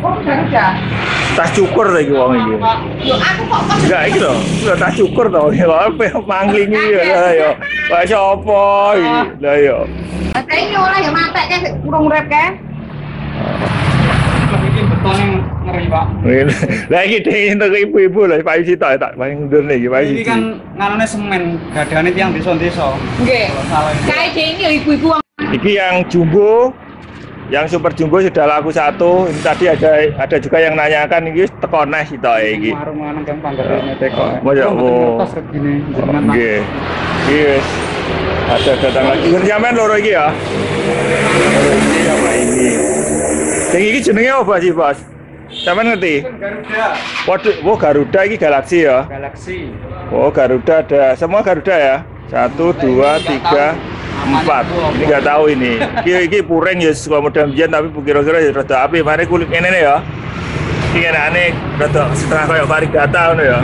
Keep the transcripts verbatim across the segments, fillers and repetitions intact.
Oh, Garuda. Tas cukur lagi wong iki. Yo aku kok kok. Enggak iki lho, lho tas cukur to iki lho, ape mangling iki lho yo. Kok sapa iki? Lah yo. Kayaknya ora ya matek kan kurang urip kan. Iki betone ngeri, Pak. Lah iki dhewe entuk ibu-ibu lho, Pak Yusi tak tak paling ndurne iki, Pak Yusi. Iki kan nganone semen, gadane tiyang desa-desa. Nggih. Kae dhewe yo ibu-ibu. Iki yang jumbo, yang super jumbo sudah laku satu. Ini tadi ada ada juga yang nanyakan ini teko nes itu iki. Warung-warung kan panggilnya teko. Mojo. Oh. Nggih. Iya. Ada datang lagi. Sampean loro iki ya. Loro iki apa ini? Sing iki jenenge apa sih, Bos? Sampean ngerti? Garuda. Waduh, oh Garuda iki Galaxy ya. Galaxy. Oh, Garuda ada semua Garuda ya. Satu, dua, tiga, empat. Ini nggak tahu ini. Iki iki pureng ya sekolah model biyen tapi kira-kira ya rada api. Mari kulit ngene ne ya. Iki aneh rada setengah kayak varigata ngono ya.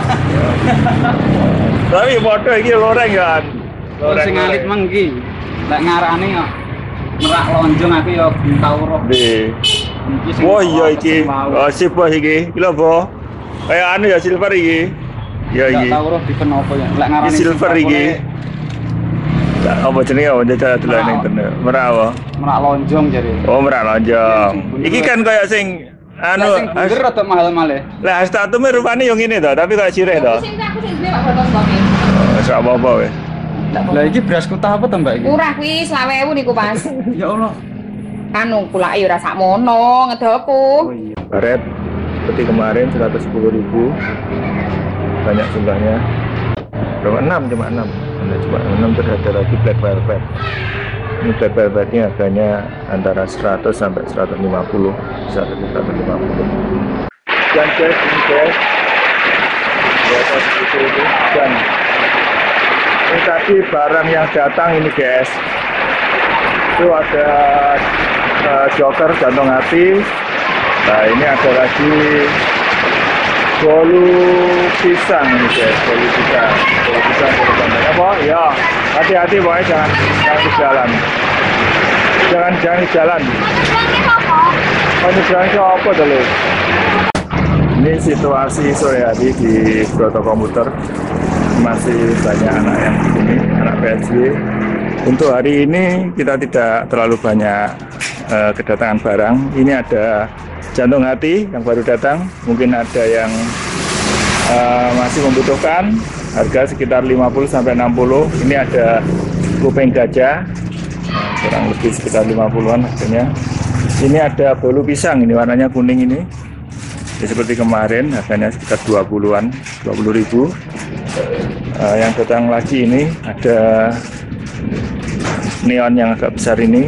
Tapi foto iki loreng kan. Loreng sing alit mang iki. Lek ngarane kok merak lonjong aku ya tau roh. Nggih. Oh iya iki. Oh sip bos iki. Iki lho, Bo. Kayak anu ya silver iki. Ya iki. Tau roh dipen apa ya. Lek ngarane silver iki. Apa jenenge apa jajal dolan ning internet. Merak apa? Merak lonjong jadi. Oh, merak lonjong. Iki kan kayak sing anu sing bunder rada mahal-mahal. Lah statume rupane yo ngene to, tapi kayak sireh to. Sing aku sing duwe Pak Broto Sopi. Wis apa-apa wis. Lah iki beras kutah apa to, Mbak iki? Murah kuwi selawe ewu niku, Mas. Ya Allah. Anu kulake yo ora sakmono, ngedoku. Oh iya. Karet seperti kemarin seratus sepuluh ribu. Banyak jumlahnya. Berapa? enam cuma enam. Ada cuma enam terus ada lagi black velvet. Ini black velvetnya harganya antara seratus sampai seratus lima puluh. seratus sampai seratus lima puluh. Dan guys, ini guys. Ya, seperti itu. Dan ini tadi barang yang datang ini guys. Itu ada uh, joker jantung hati. Nah ini ada lagi bolu pisang ini guys, bolu pisang, bolu pisang, bolu pisang. Apa? Ya, hati-hati pokoknya jangan jangan di jalan, jangan jangan di jalan. Oh ini jalan ke apa dulu? Ini situasi sore hari di Broto Komputer, masih banyak anak yang di sini, anak P S W. Untuk hari ini kita tidak terlalu banyak uh, kedatangan barang. Ini ada jantung hati yang baru datang, mungkin ada yang uh, masih membutuhkan, harga sekitar lima puluh sampai enam puluh. Ini ada kuping gajah, kurang lebih sekitar lima puluhan harganya. Ini ada bolu pisang, ini warnanya kuning ini. Ya, seperti kemarin harganya sekitar dua puluhan, dua puluh ribu. Uh, yang datang lagi ini ada neon yang agak besar ini,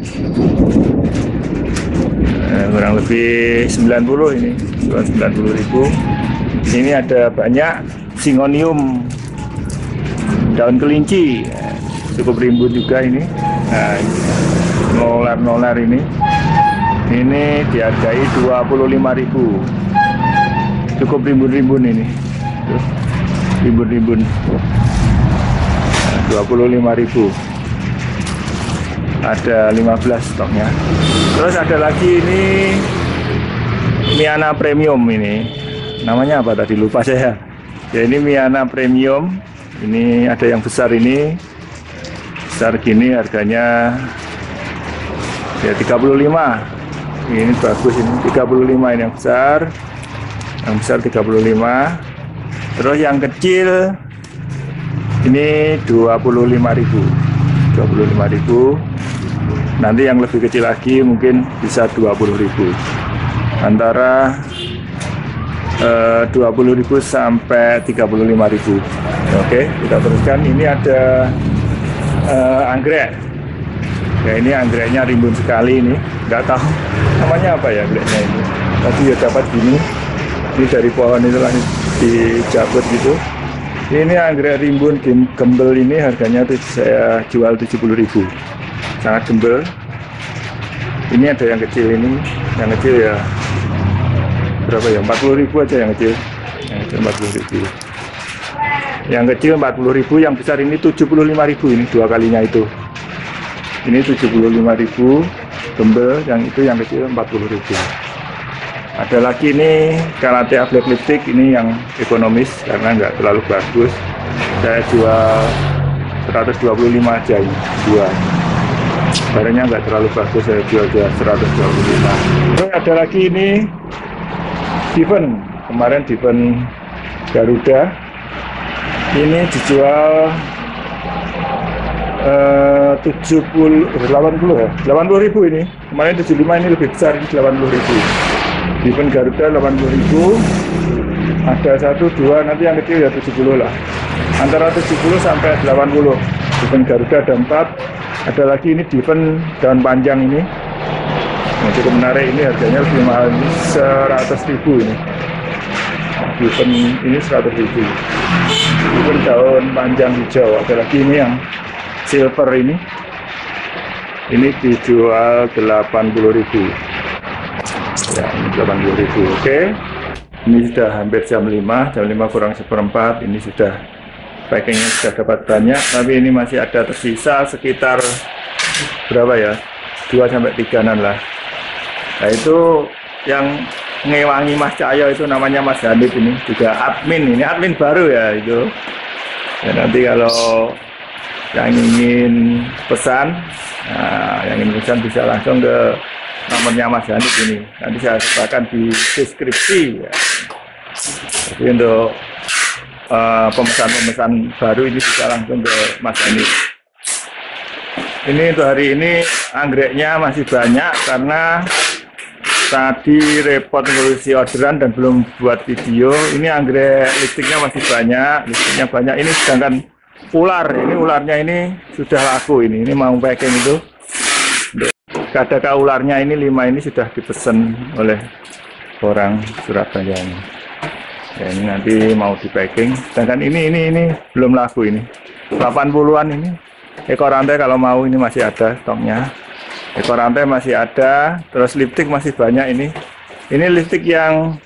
eh, kurang lebih sembilan puluh ini, sembilan puluh ribu. Ini ada banyak singonium, daun kelinci, eh, cukup rimbun juga ini. Nah, nolar-nolar ini, ini dihargai dua puluh lima ribu. Cukup rimbun-rimbun ini, rimbun-rimbun, dua puluh lima ribu. Ada lima belas stoknya. Terus ada lagi ini Miana Premium ini. Namanya apa tadi lupa saya. Ya ini Miana Premium. Ini ada yang besar ini. Besar gini harganya ya tiga puluh lima. Ini bagus ini tiga puluh lima ini yang besar. Yang besar tiga puluh lima. Terus yang kecil ini dua puluh lima ribu. dua puluh lima ribu. Nanti yang lebih kecil lagi mungkin bisa dua puluh ribu. Antara eh, dua puluh ribu sampai tiga puluh lima ribu. Oke, kita teruskan. Ini ada eh, anggrek. Ya ini anggreknya rimbun sekali ini. Nggak tahu namanya apa ya anggreknya ini. Tadi ya dapat gini. Ini dari pohon itu lah dicabut gitu. Ini anggrek rimbun gembel ini harganya tuh saya jual tujuh puluh ribu. Sangat gembel. Ini ada yang kecil ini, yang kecil ya berapa ya? empat puluh ribu aja yang kecil. Yang kecil empat puluh ribu. Yang kecil empat puluh ribu, yang besar ini tujuh puluh lima ribu, ini dua kalinya itu. Ini tujuh puluh lima ribu gembel, yang itu yang kecil empat puluh ribu. Ada lagi ini Calathea Black Lipstick, ini yang ekonomis karena nggak terlalu bagus. Saya jual seratus dua puluh lima aja ini, dua. Barangnya nggak terlalu bagus, saya jual-jual seratus dua puluh lima. Terus ada lagi ini Diven, kemarin Diven Garuda. Ini dijual uh, tujuh puluh, delapan puluh ya, delapan puluh ribu ini. Kemarin tujuh puluh lima, ini lebih besar, ini delapan puluh ribu. Diven Garuda delapan puluh ribu. Ada satu, dua, nanti yang kecil ya tujuh puluh lah. Antara tujuh puluh sampai delapan puluh. Diven Garuda ada empat. Ada lagi ini Diven daun panjang ini. Nah, cukup menarik, ini harganya lebih mahal, ini seratus ribu ini. Diven ini seratus ribu. Diven daun panjang hijau. Ada lagi ini yang silver ini. Ini dijual delapan puluh ribu. Ya, ini delapan puluh ribu. Oke. Ini sudah hampir jam lima, jam lima kurang seperempat. Ini sudah packingnya sudah dapat banyak, tapi ini masih ada tersisa sekitar berapa ya, dua sampai tiga-an lah. Nah itu yang ngewangi Mas Cahyo itu namanya Mas Hanif, ini juga admin, ini admin baru ya itu. Ya, nanti kalau yang ingin pesan, nah, yang ingin pesan bisa langsung ke nomornya Mas Hanif ini. Nanti saya sertakan di deskripsi. Ya. Jadi untuk Uh, pemesan-pemesan baru ini bisa langsung ke Mas Hanif. Ini untuk hari ini anggreknya masih banyak karena tadi repot ngurusi orderan dan belum buat video. Ini anggrek lipstiknya masih banyak, lipstiknya banyak. Ini sedangkan ular, ini ularnya ini sudah laku ini. Ini mau packing itu. Kadaka ularnya ini lima ini sudah dipesan oleh orang Surabaya ini. Ya, ini nanti mau di packing. Sedangkan ini ini ini belum laku ini. delapan puluhan ini. Ekor rantai kalau mau ini masih ada stoknya. Ekor rantai masih ada. Terus lipstick masih banyak ini. Ini lipstick yang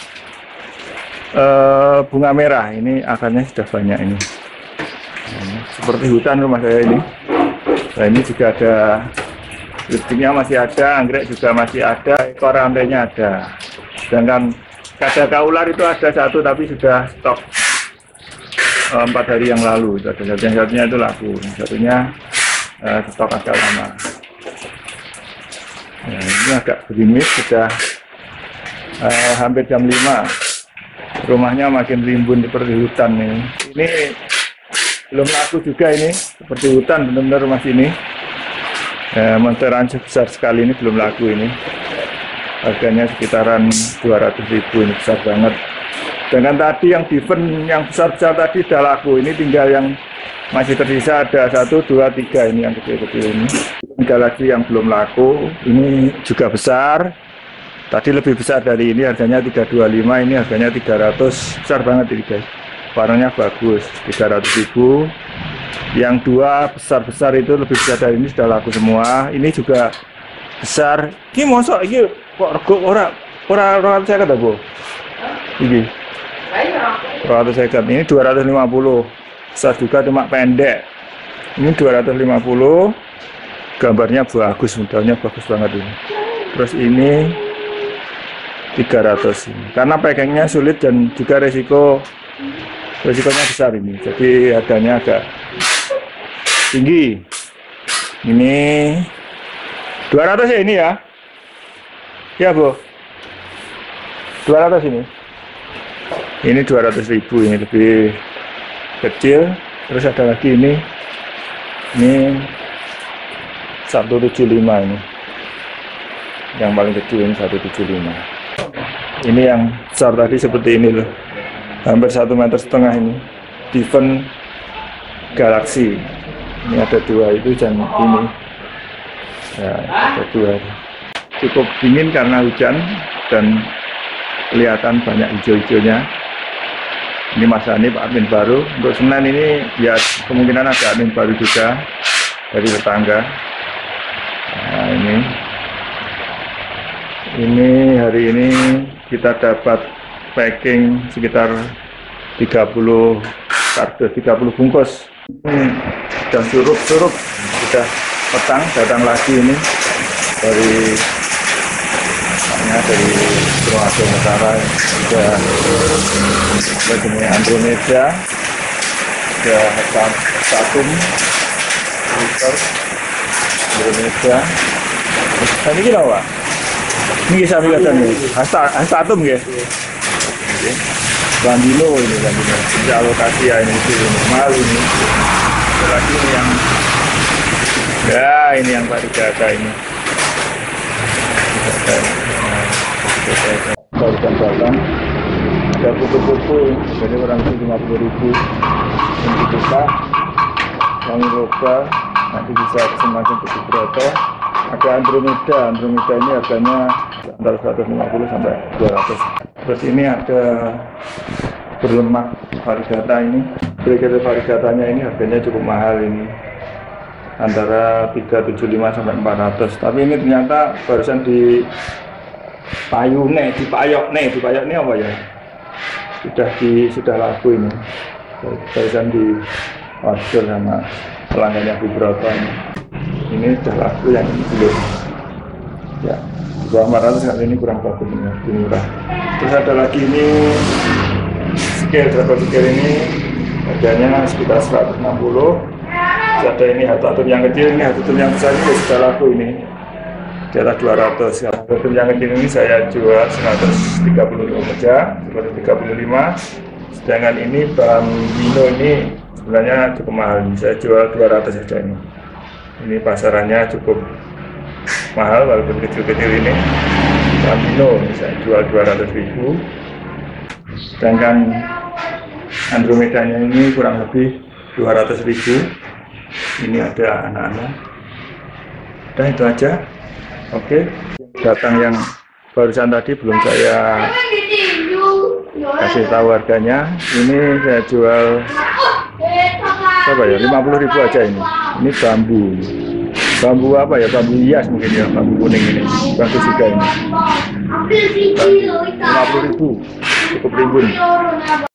uh, bunga merah. Ini akarnya sudah banyak ini. Nah, seperti hutan rumah saya ini. Nah, ini juga ada lipsticknya masih ada. Anggrek juga masih ada. Ekor rantainya ada. Sedangkan Kadaka ular itu ada satu tapi sudah stok uh, empat hari yang lalu. Yang satunya itu laku, yang satunya uh, stok agak lama. Nah, ini agak gerimis, sudah uh, hampir jam lima. Rumahnya makin rimbun seperti hutan nih. Ini belum laku juga ini, seperti hutan benar-benar rumah sini. Uh, monsteran besar sekali ini belum laku ini. Harganya sekitaran dua ratus ribu, ini besar banget. Dengan tadi yang Diven yang besar-besar tadi sudah laku, ini tinggal yang masih tersisa ada satu, dua, tiga ini yang kecil-kecil ini. Ada lagi yang belum laku, ini juga besar. Tadi lebih besar dari ini, harganya tiga ratus dua puluh lima, ini harganya tiga ratus, besar banget ini guys. Warnanya bagus, tiga ratus ribu. Yang dua besar-besar itu lebih besar dari ini sudah laku semua. Ini juga besar. Ini mosok ini kok rego ora ora dua ratus sekat apa? Iki. dua ratus sekat. Ini dua ratus lima puluh. Besar juga cuma pendek. Ini dua ratus lima puluh. Gambarnya bagus, modelnya bagus banget ini. Terus ini tiga ratus ini. Karena packingnya sulit dan juga resiko resikonya besar ini. Jadi harganya agak tinggi. Ini dua ratus ya ini ya. Ya Bu, dua ratus ini. Ini dua ratus ribu, ini lebih kecil. Terus ada lagi ini, ini seratus tujuh puluh lima ini. Yang paling kecil ini seratus tujuh puluh lima. Ini yang besar tadi seperti ini loh, hampir satu meter setengah ini. Diven Galaxy. Ini ada dua itu dan ini. Ya, ada dua. Cukup dingin karena hujan dan kelihatan banyak hijau-hijaunya. Ini Mas Hanif, admin baru. Untuk Senin ini ya kemungkinan ada admin baru juga dari tetangga. Nah ini, ini hari ini kita dapat packing sekitar tiga puluh kardus, tiga puluh bungkus. Ini sudah surup-surup, sudah petang, datang lagi ini dari dari Ada Nusantara, ada begini Andromeda, ada Saturn, Jupiter, Andromeda. Nah, ini kira apa? Ini kisah biasa nih, Saturn ya. Bambino ini Bambino, tidak alokasi ya ini itu mahal ini. Ada lagi ini yang, ya ini yang varigata ini. Barusan datang ada kupu-kupu jadi kurang lebih lima puluh ribu untuk buka wangi lokal nanti bisa semakin cukup berapa. Ada Andromeda, Andromeda ini harganya antara seratus lima puluh sampai dua ratus. Terus ini ada berlemak varigata ini, varigata varigatanya ini harganya cukup mahal ini, antara tiga ratus tujuh puluh lima sampai empat ratus. Tapi ini ternyata barusan di payune, di payok nih, di payok nih apa ya? Sudah di sudah laku ini. Barusan di order sama pelanggannya beberapa ini. Ini sudah laku yang ini belum. Ya, di bawah empat ratus kali ini kurang bagus ini, lebih murah. Terus ada lagi ini scale, travel scale ini harganya sekitar seratus enam puluh. Terus ada ini hatatur yang kecil, ini hatatur yang besar ini sudah laku ini di atas dua ratus. Hatatur yang kecil ini saya jual seratus tiga puluh lima saja, seratus tiga puluh lima. Sedangkan ini Bambino ini sebenarnya cukup mahal, saya jual dua ratus saja ini. Ini pasarannya cukup mahal walaupun kecil-kecil ini. Bambino saya jual dua ratus ribu. Sedangkan Andromedanya ini kurang lebih dua ratus ribu. Ini ada anak-anak. Dan itu aja. Oke. Datang yang barusan tadi belum saya kasih tahu harganya. Ini saya jual apa ya? lima puluh ribu aja ini. Ini bambu. Bambu apa ya? Bambu hias mungkin ya, bambu kuning ini. Bagus juga ini. lima puluh ribu. Cukup rimbun.